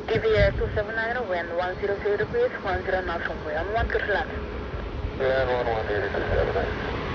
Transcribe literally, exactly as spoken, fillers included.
D V S two seven nine, wind one zero zero degrees, one zero knots runway, on one good land. Land one one zero two seven nine.